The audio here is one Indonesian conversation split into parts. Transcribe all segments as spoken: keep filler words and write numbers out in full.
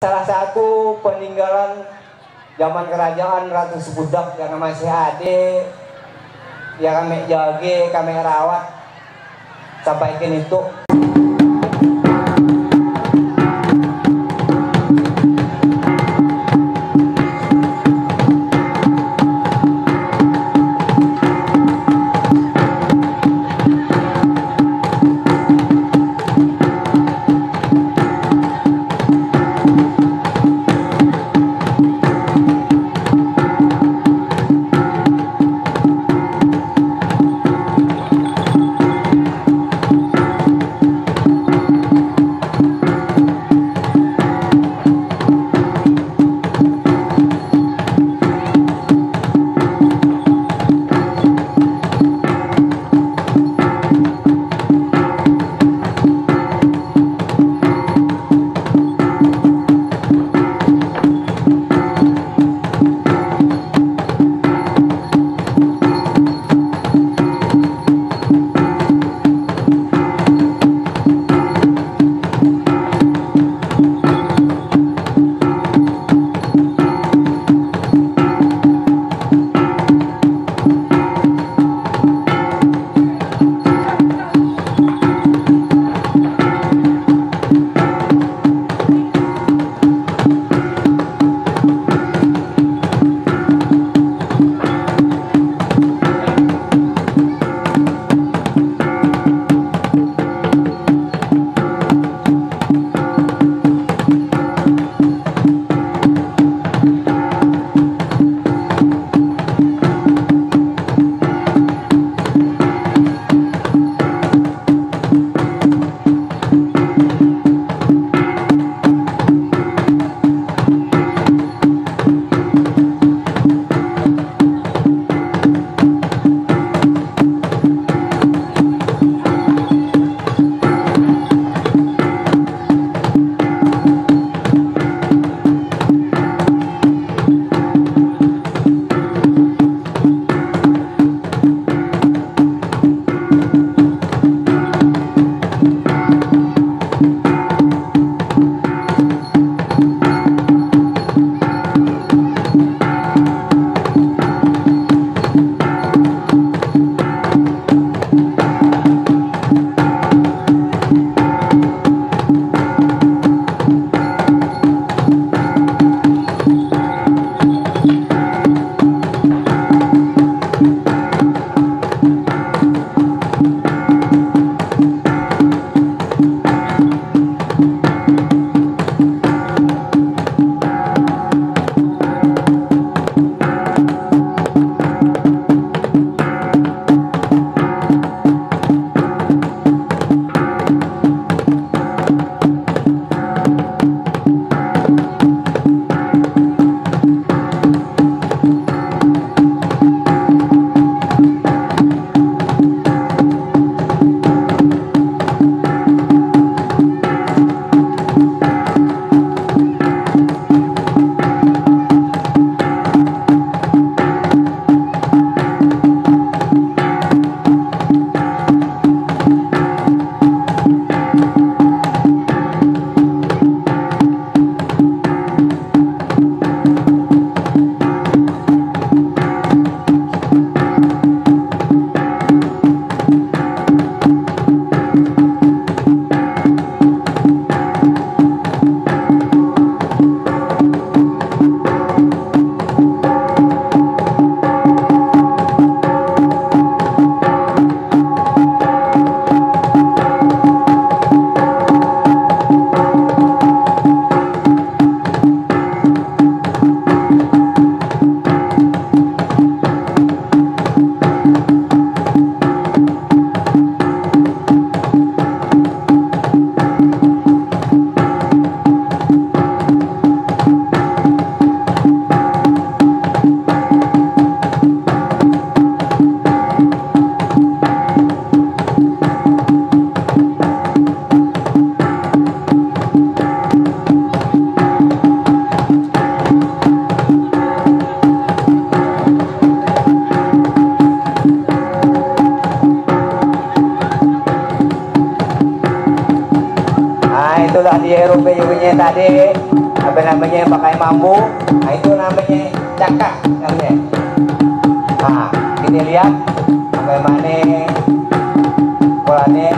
salah satu peninggalan zaman kerajaan Ratu Sebudak yang masih ada, ya kami jaga, kami rawat sampai kini itu. itulah di Eropa punya tadi apa namanya pakai mambu, nah itu namanya cakak namanya. Nah kita lihat bagaimana polanya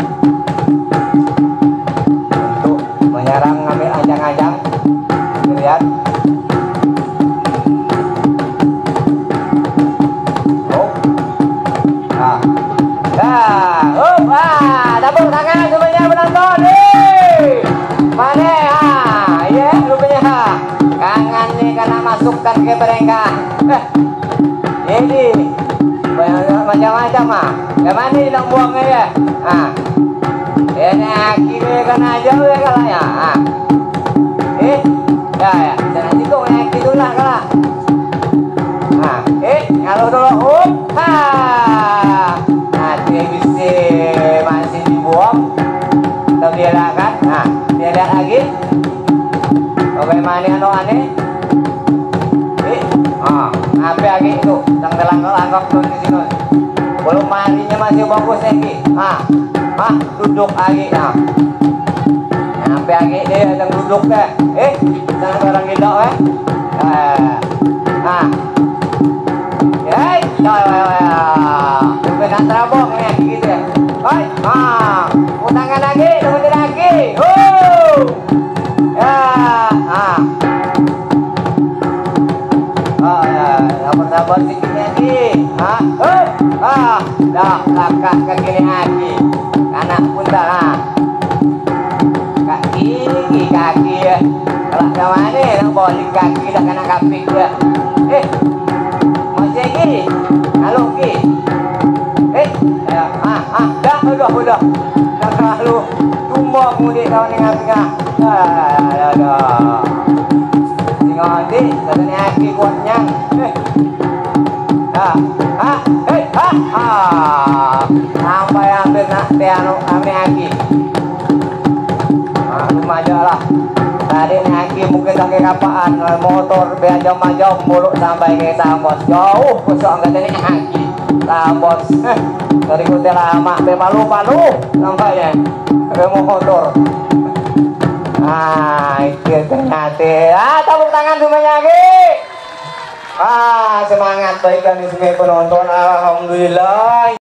untuk menyerang ngambil ajang-ajang. Kita lihat. Oh. Nah. Nah, oh, ah, tepuk tangan semuanya penonton. Hei. Mana ah, ya rupanya ha. Kangen nih karena masukkan ke mereka. Eh. Ini macam-macam ah. Kemana nih nak buangnya ya? Ah. Ini akhirnya kena jauh ya kalau ya. Ah. Eh, ya ya. Jangan itu yang itulah kalau. Ah, eh, kalau dulu um, ha. Nanti bisa masih dibuang. Atau dia kan? Nah, dia lihat lagi. Bagaimana anu aneh? Eh, ah, apa lagi itu? Yang terlangkap-langkap tuh di sini. Belum marinya masih bagus lagi. Ah, ah, duduk lagi. Nah, apa lagi dia yang duduk deh? Eh, jangan orang gila eh. Ah, ah, ya, ya, ya, ya. Bukan terabok nih gitu ya. Hai, ah, utangan lagi, tunggu lagi. Oh, ya, ah. Oh ya, sabar-sabar sedikit lagi. Ah, eh, ah, dah langkah ke kiri lagi. Anak pun dah. Ah. Kaki, kaki ya. Kalau sama ni, nak balik kaki dah kena kapik dia. Eh, masih lagi. Halo, ki. Eh, ya, ah, ah, dah, udah, udah. Dah terlalu tumbang mudik kawan dengan tengah. Ah, dah, dah. Nanti, katanya aki kuatnya. Eh, ah, ah, eh, ah, ah, sampai ambil nak piano kami aki. Ah, lumayan lah. Tadi ni aki mungkin pakai kapaan, motor beajam-ajam mulut sampai ke Sambos. Jauh kosong katanya aki. Sambos, eh, dari Kote Lama, be palu-palu sampai ya, be motor. Ah, itu ternyata. Ah, tepuk tangan semuanya lagi. Ah, semangat baik kami sebagai penonton. Alhamdulillah.